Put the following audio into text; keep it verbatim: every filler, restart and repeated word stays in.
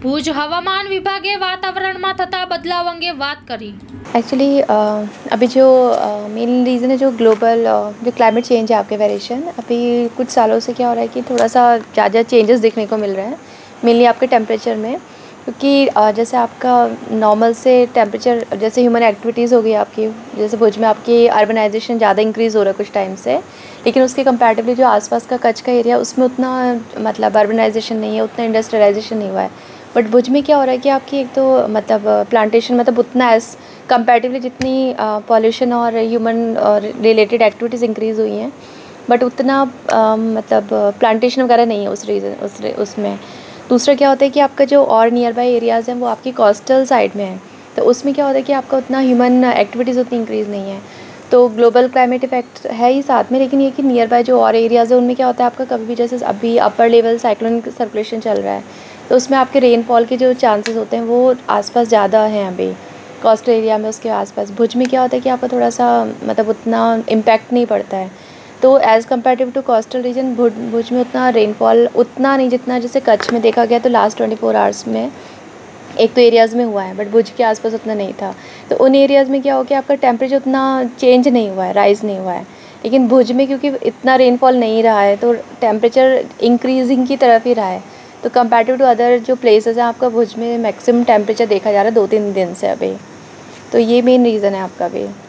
ભુજ હવામાન વિભાગે વાતાવરણમાં થતા બદલાવ અંગે વાત કરી। एक्चुअली अभी जो मेन रीज़न है जो ग्लोबल जो क्लाइमेट चेंज है आपके वेरिएशन, अभी कुछ सालों से क्या हो रहा है कि थोड़ा सा ज़्यादा चेंजेस देखने को मिल रहे हैं मेनली आपके टेम्परेचर में। क्योंकि जैसे आपका नॉर्मल से टेम्परेचर, जैसे ह्यूमन एक्टिविटीज़ हो गई आपकी, जैसे भुज में आपकी अर्बनाइजेशन ज़्यादा इंक्रीज़ हो रहा है कुछ टाइम से, लेकिन उसके कंपैरेटिवली जो आसपास का कच्छ का एरिया उसमें उतना मतलब अर्बनाइजेशन नहीं है, उतना इंडस्ट्रियलाइजेशन नहीं हुआ है। बट भुज में क्या हो रहा है कि आपकी एक तो मतलब प्लांटेशन मतलब उतना एज कंपैरेटिवली जितनी पॉल्यूशन और ह्यूमन रिलेटेड एक्टिविटीज़ इंक्रीज़ हुई हैं, बट उतना uh, मतलब प्लांटेशन वगैरह नहीं है उस रीज़न उस उसमें। दूसरा क्या होता है कि आपका जो और नियर बाई एरियाज़ हैं वो आपकी कोस्टल साइड में है, तो उसमें क्या होता है कि आपका उतना ह्यूमन एक्टिविटीज़ उतनी इंक्रीज़ नहीं है। तो ग्लोबल क्लाइमेट इफेक्ट है ही साथ में, लेकिन ये कि नियर बाई जो और एरियाज़ है उनमें क्या होता है आपका कभी भी, जैसे अभी अपर लेवल साइक्लोनिक सर्कुलेशन चल रहा है, तो उसमें आपके रेनफॉल के जो चांसेस होते हैं वो आसपास ज़्यादा हैं अभी कोस्टल एरिया में। उसके आसपास भुज में क्या होता है कि आपका थोड़ा सा मतलब उतना इम्पैक्ट नहीं पड़ता है, तो as comparative to coastal region Bhuj Bhuj में उतना रेनफॉल उतना नहीं जितना जैसे कच्छ में देखा गया। तो लास्ट ट्वेंटी फोर आवर्स में एक तो एरियाज़ में हुआ है, बट भुज के आसपास उतना नहीं था। तो उन एरियाज़ में क्या हो गया आपका टेम्परेचर उतना चेंज नहीं हुआ है, राइज़ नहीं हुआ है। लेकिन भुज में क्योंकि इतना रेनफॉल नहीं रहा है तो टेम्परेचर इंक्रीजिंग की तरफ ही रहा है। तो कंपैरेटिव टू अदर जो प्लेसेस हैं आपका भुज में मैक्सिमम टेम्परेचर देखा जा रहा है दो तीन दिन से अभी। तो ये मेन रीज़न है आपका भी।